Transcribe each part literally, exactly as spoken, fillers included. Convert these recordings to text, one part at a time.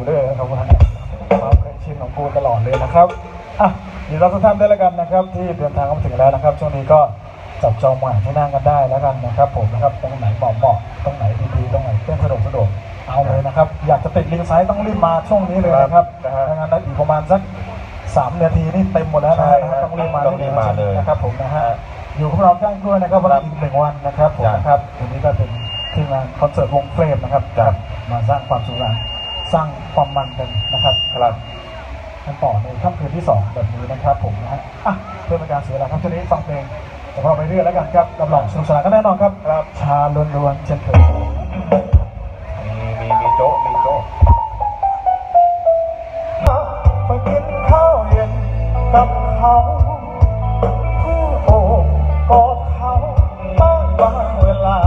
เลยนะครับว่าความเคยชินของกูตลอดเลยนะครับอ่ะยินดีต้อนรับทุกท่านด้วยแล้วกันนะครับที่เดินทางมาถึงแล้วนะครับช่วงนี้ก็จับจองหมายที่นั่งกันได้แล้วกันนะครับผมนะครับตรงไหนเหมาะเหมาะตรงไหนดีๆตรงไหนเต้นสะดวกสะดวกเอาเลยนะครับอยากจะติดลิงก์ไซต์ต้องรีบมาช่วงนี้เลยนะครับถ้างั้นอีกประมาณสักสามนาทีนี่เต็มหมดแล้วนะต้องรีบมาต้องรีบมาเลยนะครับผมนะฮะอยู่กับเราแจ้งด้วยนะครับวันอีกหนึ่งวันนะครับผมนะครับวันนี้ก็เป็นทีมงานคอนเสิร์ตวงเฟรมนะครับมาสร้างความสุขสร้างความมันกันนะครับครับกันต่อในค่ำคืนที่สองแบบนี้นะครับผมนะฮะอ่ะเพื่อเป็นการเสียเวลาครับช่วงนี้ฟังเพลงแต่เราไปเรื่อยแล้วกันครับรับรองสนุกสนานก็แน่นอนครับชาล้วนๆเช่นเคยมีมีมีโจ๊ะมีโจ๊ะไปกินข้าวเย็นกับเขาโอ้กอดเขาบ้างบางเวลา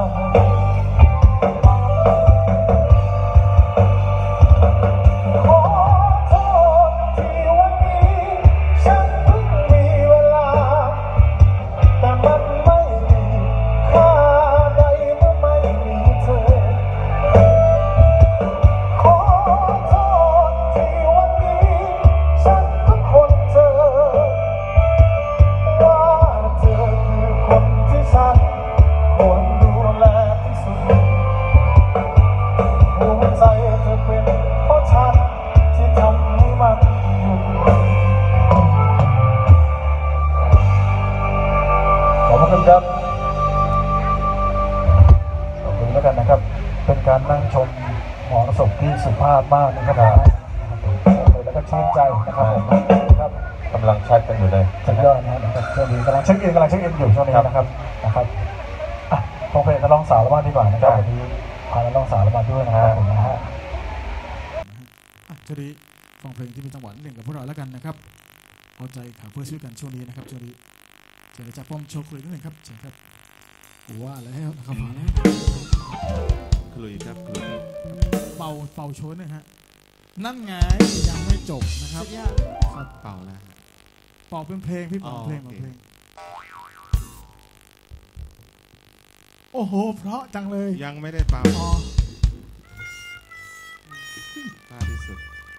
ครับขอบคุณแล้วกันนะครับเป็นการนั่งชมหมอศพที่สุภาพมากนะครับแล้วก็ชื่นใจนะครับครับกำลังแชทกันอยู่เลยสุดยอดนะครับช่วงนี้กำลังเช็คอินกำลังเช็คอินอยู่ช่วงนี้นะครับนะครับอ่ะฟังเพลงนักร้องสาวละบ้านดีกว่านะครับวันนี้พานักร้องสาวละบ้านด้วยนะครับผมนะฮะช่วงนี้ฟังเพลงที่มีจังหวะเล่นกับพวกเราแล้วกันนะครับเอาใจขาเพื่อช่วยกันช่วงนี้นะครับช่วงนี้เชิญจากป้อมโชว์คลุยนิดหนึ่งครับเชิญครับกูว่าแล้วนะครับมาแล้วคลุยครับคลุยเป่าเป่าโชว์หนึ่งฮะนั่นไงยังไม่จบนะครับครับเป่าแล้วเป่าเป็นเพลงพี่เป่าเพลงเป่าเพลงโอ้โหเพราะจังเลยยังไม่ได้เป่าอ๋อพลาดที่สุด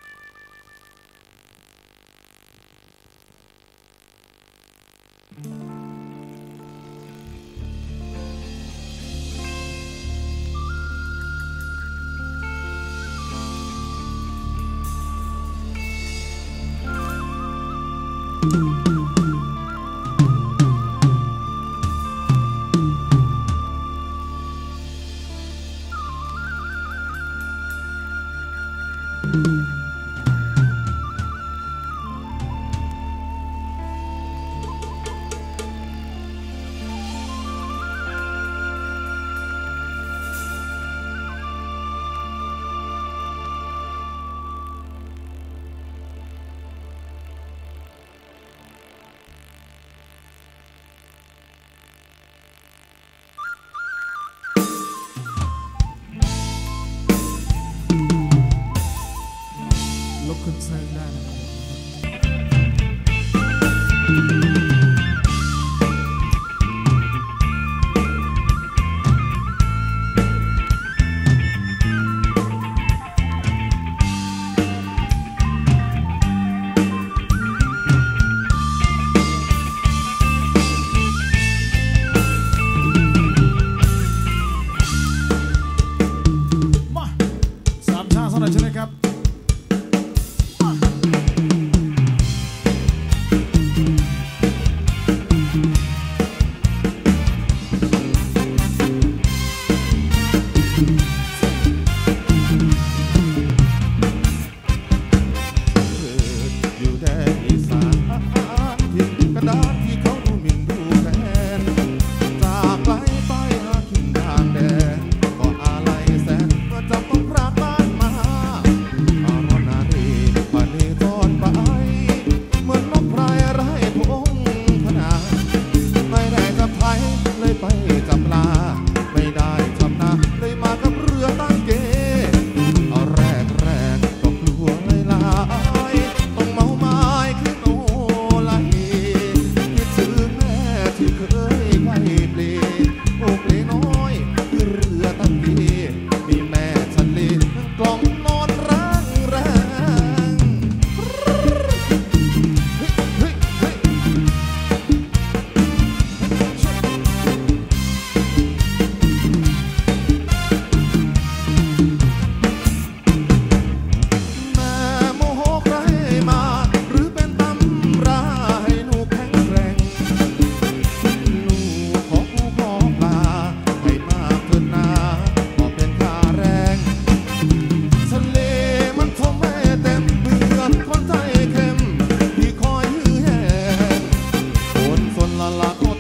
คุณเซิร์ฟได้นะครับมาสามชาติสำหรับเช่นไรครับ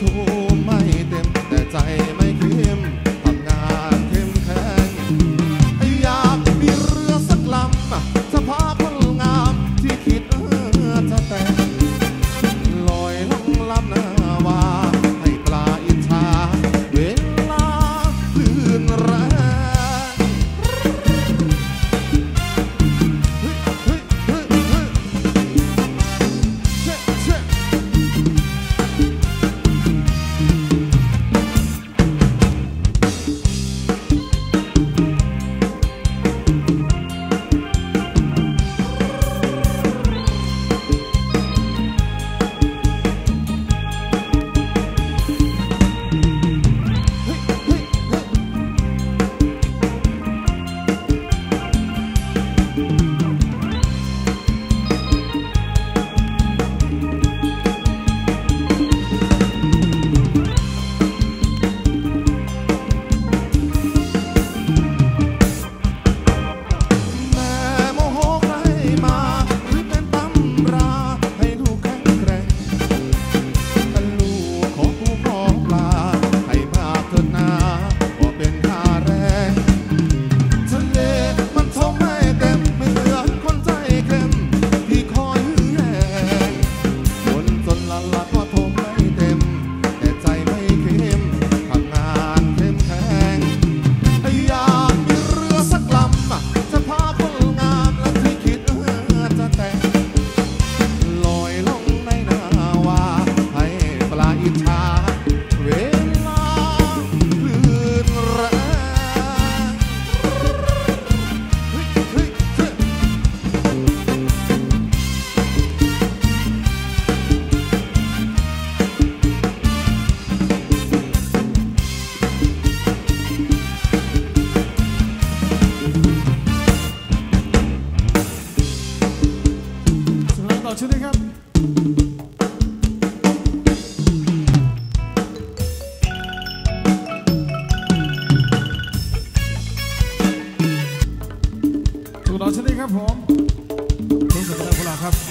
ทูไม่เต็มแต่ใจไม่เข้มทำงานเข้มแข็งอยากมีเรือสักลำจะพาคนงามที่คิดจะแต่งลอยล่องลำนาวาให้ปลาอิจฉาเวลาลื่นแรงเฮ้ยเฮ้ยเฮ้ยเฮ้ยเช่เช่ต่อชุดนี้ครับถูกต่อชุดนี้ครับผมรู้สึกเป็นพวกเราครับ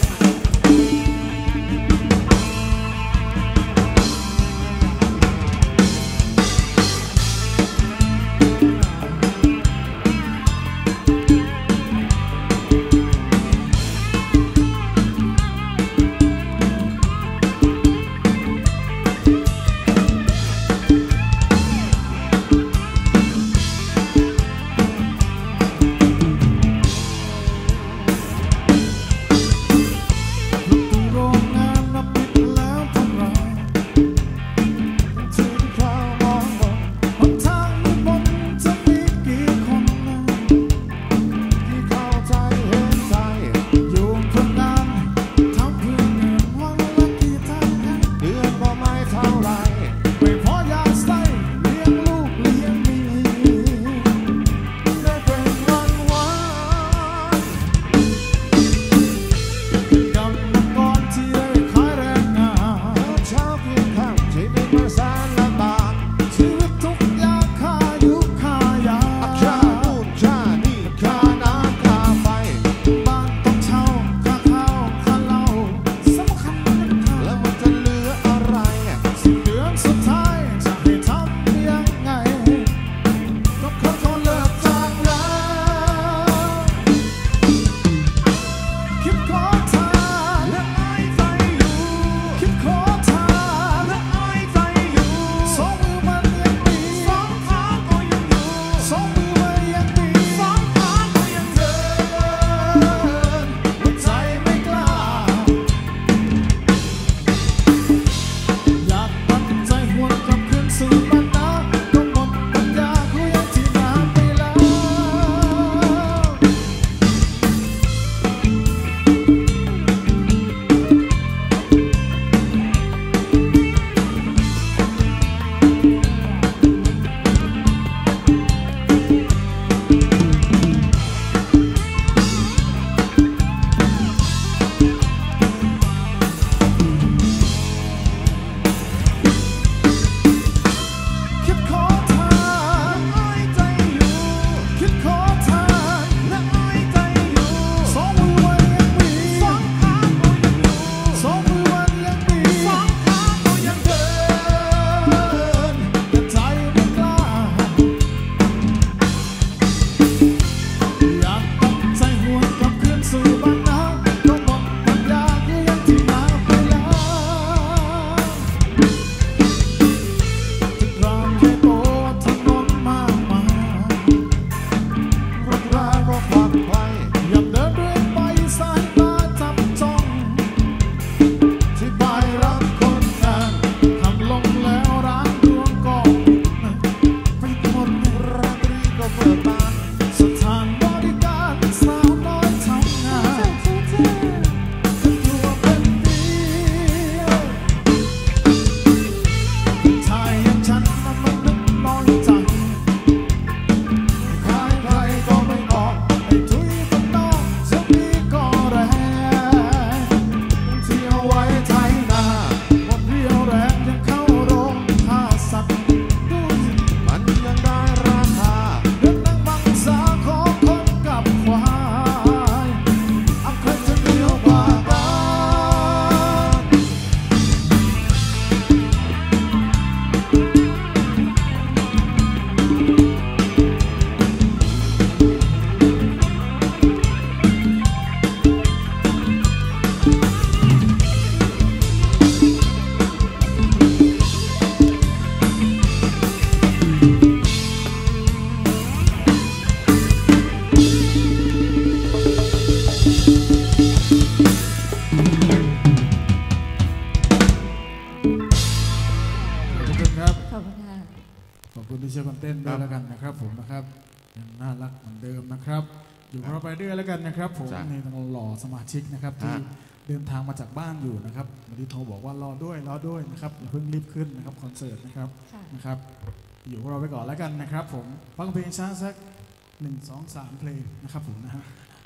ขอบคุณค่ะขอบคุณที่ช่วยกันเต้นด้วยแล้วกันนะครับผมนะครับยังน่ารักเหมือนเดิมนะครับอยู่กับเราไปด้วยแล้วกันนะครับผมในทางหล่อสมาชิกนะครับที่เดินทางมาจากบ้านอยู่นะครับวันนี้โทรบอกว่ารอด้วยรอด้วยนะครับอย่าเพิ่งรีบขึ้นนะครับคอนเสิร์ตนะครับนะครับอยู่กับเราไปก่อนแล้วกันนะครับผมฟังเพลงช้าสักหนึ่งสองสามเพลงนะครับผมนะฮะ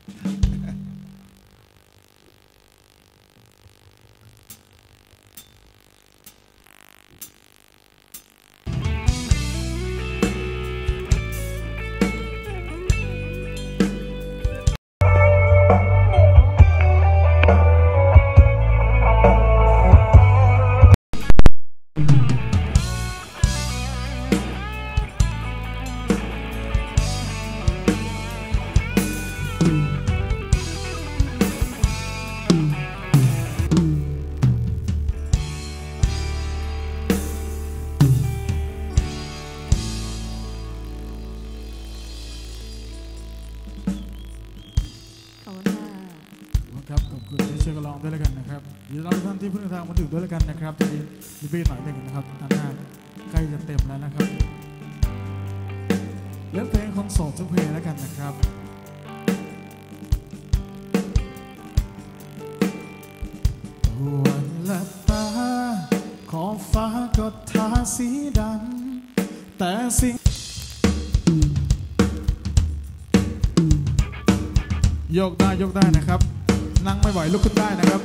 ครับขอบคุณที่ช่วยกันร้องด้วยแล้วกันนะครับเดี๋ยวเราท่านที่เพิ่งเดินทางมาถึงด้วยแล้วกันนะครับทีนี้รีบๆหน่อยหนึ่งนะครับท่านหน้าใกล้จะเต็มแล้วนะครับเล่นเพลงของโสดทุกเพลงแล้วกันนะครับวันละตาขอบฟ้าก็ทาสีดำแต่สิ่งโยกได้โยกได้นะครับนั่งไม่ไหวลุกขึ้นได้นะครับ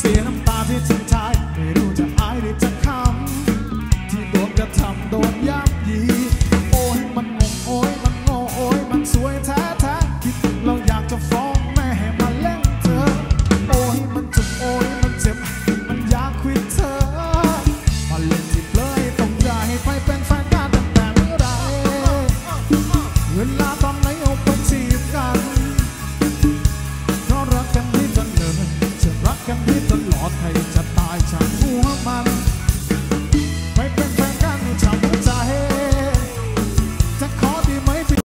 สียน้ำตาที่ทิ้งท้ายไม่รู้จะอายหรือจะขำที่โดนกระทำโดนย่ำยีโอ้ยมันงงโอ้ยมันโง่โอ้ยมันสวยแท้แท้คิดเราอยากจะฟ้องแม่ให้มาเล่นเธอโอ้ยมันจุกโอ้ยมันเจ็บมันอยากควิดเธอมาเล่นที่เปลยต้องใจไปเป็นแฟนกันตั้งแต่เมื่อไรเวลาตอนไหนเอาไปจีบกันเพราะรักกันที่จนเนินจะรักกันที่ตลอดใครจะตายฉันหัวมันไปเป็นแฟนกันที่ช้ำใจจะขอดีไหมพี่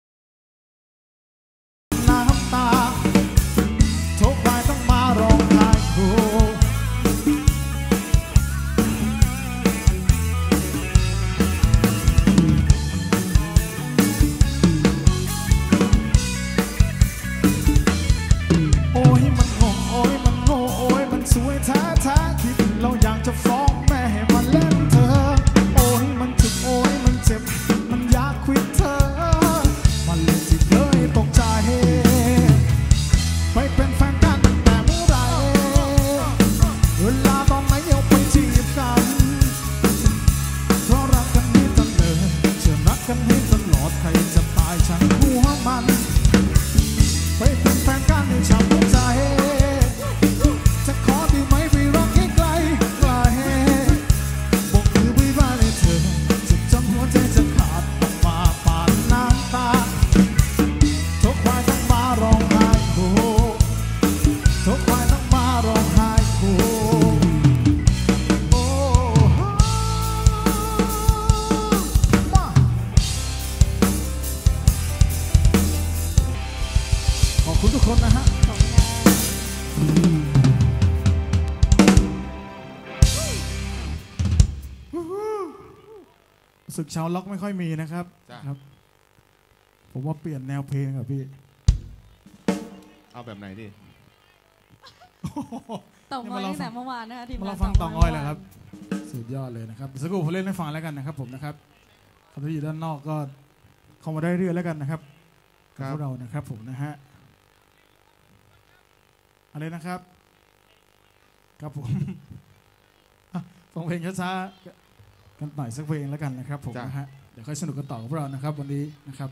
น้ำตาทุกรายต้องมาร้องไห้กูโอ้ยมันงงโอ้ยมันโง่โอ้ยมันสวยแท้แท้คิดเราอยากจะฟ้องแม่ให้มาเล่นเธอโอ้ยมันจุกโอ้ยมันเจ็บมันอยากควิดเธอมันเล่นที่เลยตกใจไปเป็นแฟนกันตั้งแต่เมื่อไรเวลาตอนไหนเอาไปจีบกันเพราะรักกันนี่ตั้งเนินเชื่อรักกันให้ตลอดใครจะตายฉันหัวมันไปเป็นแฟนกันให้ช้ำใจจะขอดีไหมไปรักให้ไกลไกลบอกมือไปบ้านให้เธอจะจนหัวใจจะขาดต้องมาปาดน้ำตาทุกวันต้องมาร้องไห้กูทุกวันต้องมาร้องไห้กูโอ้มาขอบคุณทุกคนนะฮะศึกชาวล็อกไม่ค่อยมีนะครับจ้ะครับ ผมว่าเปลี่ยนแนวเพลงครับพี่เอาแบบไหนดิต่องอยตั้งแต่เมื่อวานนะคะทีมมาลงาอน งฟังต่องอยแหละครับ สุดยอดเลยนะครับเดี๋ยวสักครู่ผมเล่นให้ฟังแล้วกันนะครับ ผมนะครับคนที่อยู่ด้านนอกก็เข้ามาได้เรื่อยแล้วกันนะครับครักับบ พวกเรานะครับผมนะฮะอะไรนะครับครับผม อ่ะฟังเพลงช้าๆกันหน่อยสักเพลงแล้วกันนะครับผมจ้ะนะฮะเดี๋ยวค่อยสนุกกันต่อกับพวกเรานะครับ วันนี้นะครับ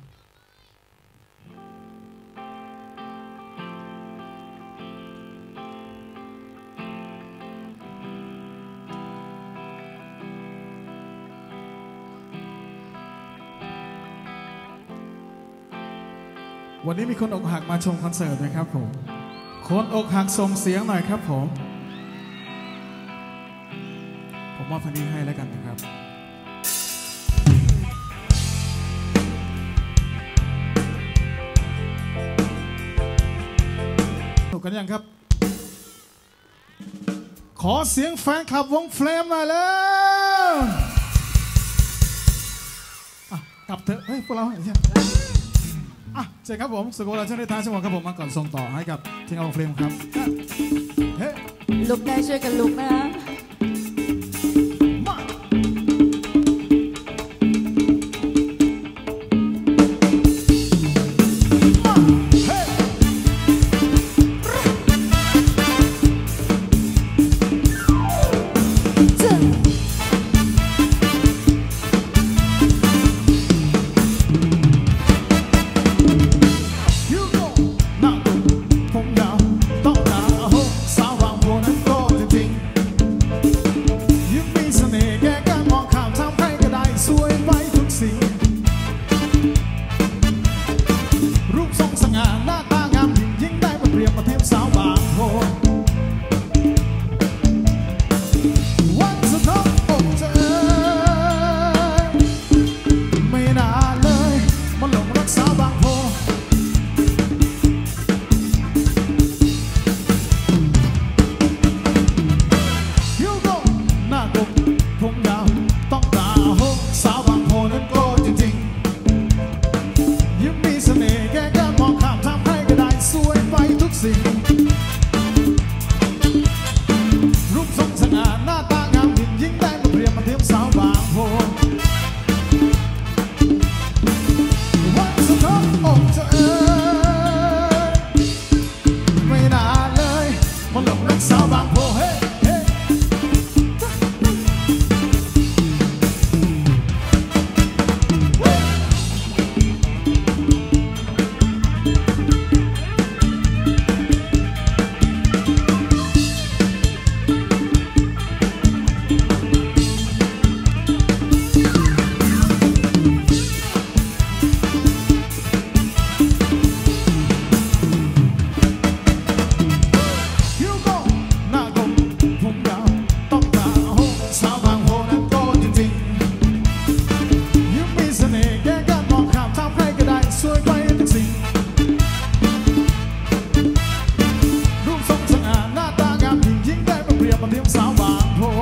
วันนี้มีคนอกหักมาชมคอนเสิร์ตนะครับผมคนอกหักส่งเสียงหน่อยครับผม ผมมอบพันนี้ให้แล้วกันนะครับสนุกกันยังครับ ขอเสียงแฟนคลับวงเฟลมหน่อยแล้วอ่ะกลับเถอะเฮ้ยพวกเราใช่อ่ะเชิญครับผมสุโขทัยช่างได้ท้ายชั่วโมงครับผมมาก่อนส่งต่อให้กับทีมงานวงเฟลมครับเฮ้ลุกได้ช่วยกันลุกนะคะมาเฮ้จึ๊งยูโก้หน้าตุ้มผมยาวต้องหนาโฮสาวบางโพนั้นโตจริงๆยิ่งมีเสน่ห์แกก็มองข้ามทำให้ก็ได้สวยไปทุกสิ่งรูปทรงสง่าหน้าตางามยิ่งได้มาเปรียบมาเทียบสาวบางโพวันสะท้อนอกเธอไม่น่าเลยมาหลงรักสาวบางโพยูโก้หน้ากลมผมยาวต้องตาโฮสาวบางโพนั้นโกจริงๆยิ่งมีเสน่ห์แกก็มองข้ามทำให้ก็ได้สวยไปทุกสิ่งรูปทรงสง่าหน้าตางามยิ่งได้มาเปรียบมาเทียบสาวบางโพวันสะท้อนอกเธอไม่น่าเลยมาหลงรักสาวบางโพเฮ้เฮ้ทีมสาวบางโพ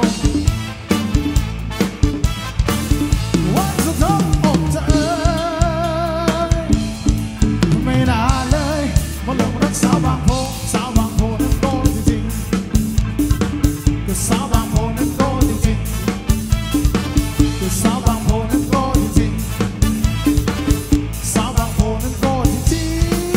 วันสุดท้ายอกจะเอ่ยไม่น่าเลยมาหลงรักสาวบางโพสาวบางโพนั้นโตจริงๆก็สาวบางโพนั้นโตจริงๆก็สาวบางโพนั้นโตจริงๆสาวบางโพนั้นโตจริง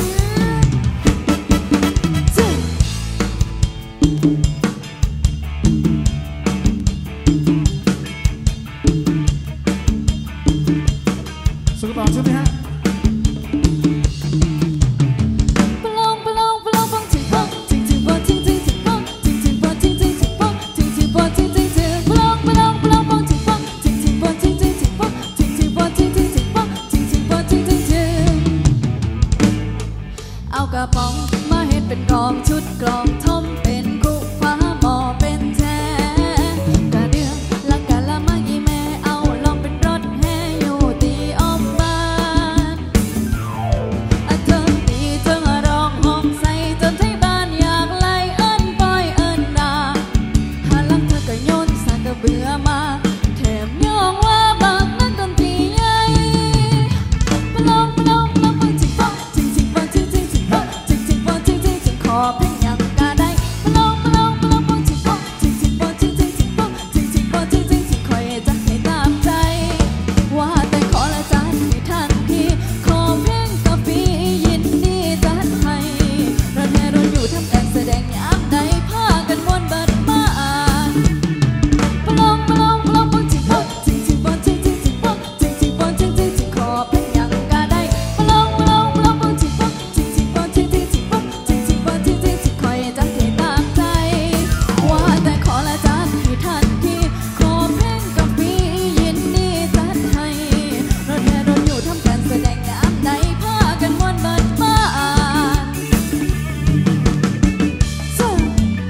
ๆสุดต่อใช่ไหมฮะปลองปลองปลองปองจิงปองจิงจิงปองจิงจิงจิงปองจิงจิงปองจิงจิงจิงปองจิงจิงปองจิงจิงจิงปลองปลองปลองปองจิงปองจิงจิงปองจิงจิงจิงปองจิงจิงปองจิงจิงจิงปองจิงจิงปองจิงจิงจิงเอากระป๋องมาเฮ็ดเป็นกองชุดกลองทมเป็นกุฟ้าหมอเป็นแท้กระเดืองลักกะละมาอีแม่เอาลองเป็นรถแห่อยู่ตีอ้อมบ้านอะเทิงตีเทิงร้องห้องใส่จนไทยบ้านอยากไล่เอิ้นปอยเอิ้นด่าหาลังเธอก็โยนสากก็เบื่อมาแถมย่องว่าบักนั้นดนตรีใหญ่ปลองปลองปลองปองจิงปองจิงจิงปองจิงจิงจิงปองจิงจิงปองจิงจิงจิงขอเพียงอย่างกะได้ปลองปลองปลองปองจิงปองจิงจิงปองจิงจิงจิงปองจิงจิงปองจิงจิงจิงคอยจะให้ตามใจว่าแต่ขอละจัดให้ทันทีขอเพียงกาแฟยินดีจัดให้รถแห่รถอยู่ทำการแสดงยามใดพากันม่วนเบิดบ้านปลองปลองปลองปองจิงปองจิงจิงปองจิงจิงจิงปองจิงจิงปองจิงจิงจิงขอเพียงอย่างกะได้ปลองปลองปลองปองจิงปองจิงจิงปองจิงจิงจิงปองจิงจิงปองจิงจิงจิงคอยจะให้ตามใจว่าแต่ขอละจัดให้ทันทีขอเพียงกาแฟยินดีจัดให้รถแห่รถอยู่ทำการแสดงยามใดพากันม่วนเบิดบ้านจ้า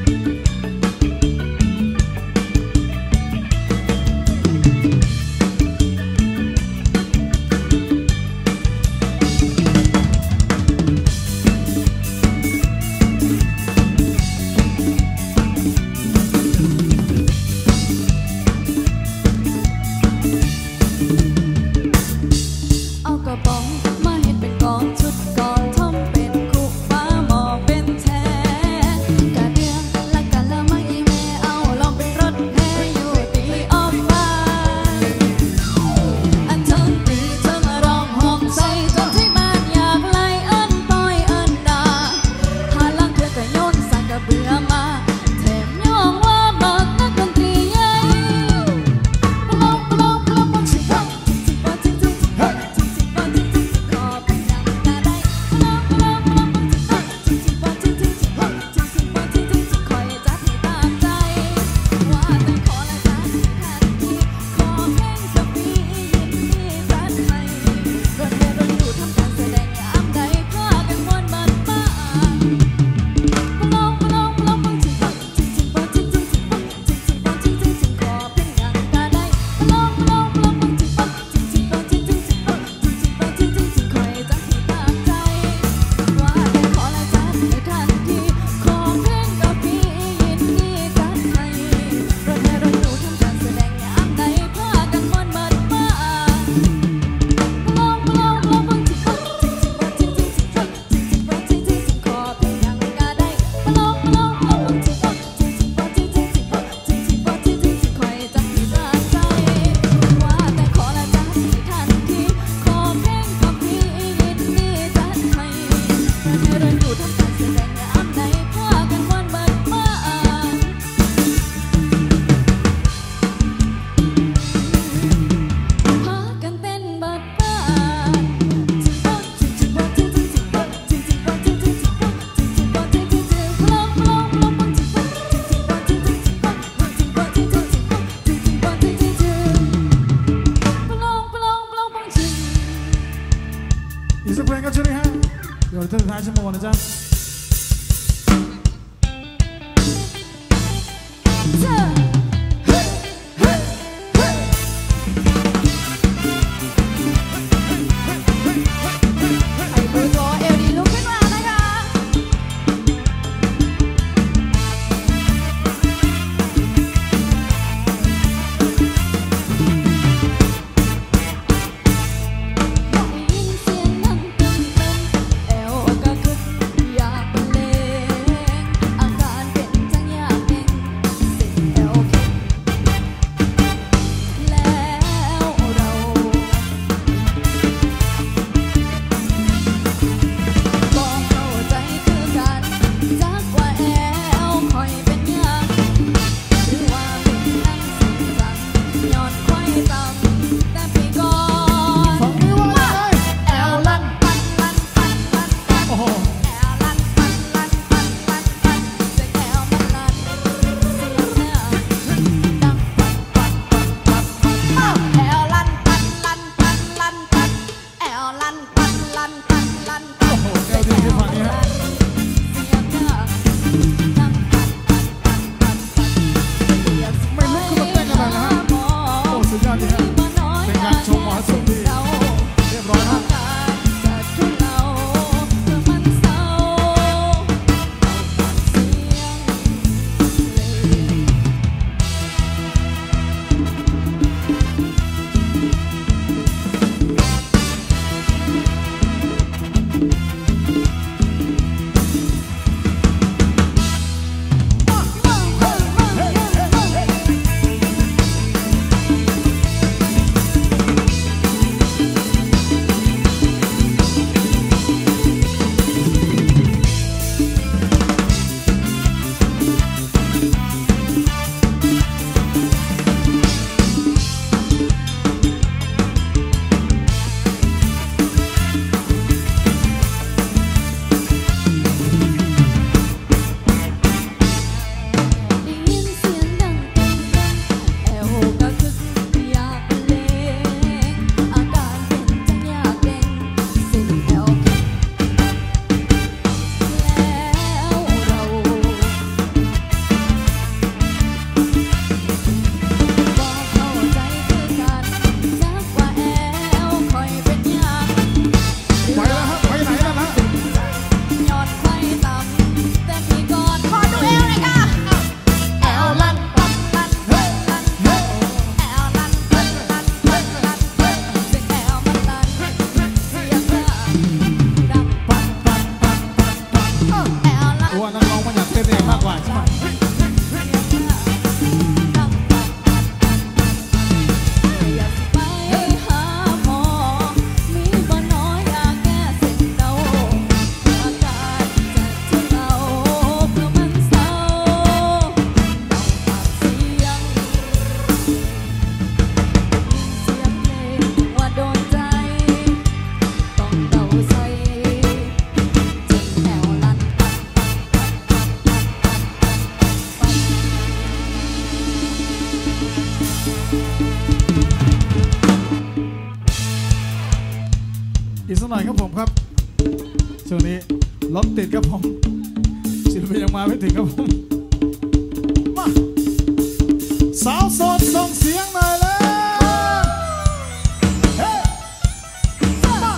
เอากระป๋องมาเฮ็ดเป็นกองชุดกองทมเป็นคุฟ้าหมอเป็นแท้กะเดืองลักกะละมาอีแม่เอาลองเป็นรถแห่อยู่ตีอ้อมบ้านอันเทิงตีเทิงร้องห้องใส่จนที่บ้านอยากไล่เอิ้นปอยเอิ้นด่าหาลังเธอก็โยนสากกะเบื่อมาแถมย่องว่าบักนักดนตรีใหญ่ปลองปลองปลองปองจิงปองจิงจิงปองจิงจิงจิงปองจิงจิงปองจิงจิงจิงขอเป็นอย่างกะได้ปลองปลองปลองปองจิงปองจิงจิงปองจิงจิงจิงปองจิงจิงปองจิงจิงจิงคอยจัดให้ตามใจว่าแต่ขอละจัดให้ทันทีขอเพียงกาแฟยินดีจัดให้รถแห่รถอยู่ทำการแสดงยามใดพากันม่วนเบิดบ้านปลองปลองปลองปองจิงปองจิงจิงปองจิงจิงจิงปองจิงจิงปองจิงจิงจิงขอเพียงอย่างกะได้ปลองปลองปลองปองจิงปองจิงจิงปองจิงจิงจิงปองจิงจิงปองจิงจิงจิงคอยจัดให้ตามใจว่าแต่ขอละจัดให้ทันทีขอเพียงกาแฟยินดีจัดให้รถแห่รถอยู่ทำการแสดงยามใดพากันม่วนเบิดบ้านปลองปลองปลองปองจิงปองจิงจิงปองจิงจิงจิงปองจิงจิงปองจิงจิงจิงขอเพียงอย่างกะได้ปลองปลองปลองปองจิงปองจิงจิงปองจิงจิงจิงปองจิงจิงปองจิงจิงจิงคอยจัดให้ตามใจว่าแต่ขอละจัดให้ทันทีขอเพียงกาแฟยินดีจัดให้รถแห่รถอยู่ทำการแสดงยามใดพากันม่วนเบิดบ้านพากันเต้นเบิดบ้านจิงปองจิงจิงปองจิงจิงจิงปองจิงจิงปองจิงจิงจิงปองจิงจิงปองจิงจิงจิงปลองปลองปลองปองจิงปองจิงจิงปองจิงจิงจิงปองจิงปองจิงจิงจิงปองจิงจิงปองจิงจิงจิงปลองปลองปลองปองจิงอีกสักเพลงครับช่วยฮะเดี๋ยวท่านท้ายชั่วโมงนะจ๊ะเจ้าเฮ้เฮ้เฮ้ไอ้เบอร์โทรเอลดีลุกขึ้นมานะคะหน่อยครับผมครับช่วงนี้รถติดครับผมศิลปินยังมาไม่ถึงครับผมมาสาวโสดส่งเสียงหน่อยเลยเฮ้มา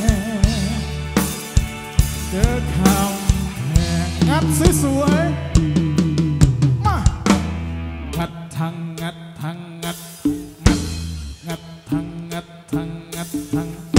สวยๆทังงัดทังงัดงัดงัดทังงัดทังงัดทัง